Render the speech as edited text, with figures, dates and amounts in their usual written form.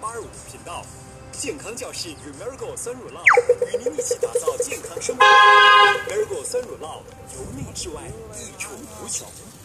825频道。健康教室与 Marigo 酸乳酪与您一起打造健康生活。Marigo 酸乳酪由内至外，益处无穷。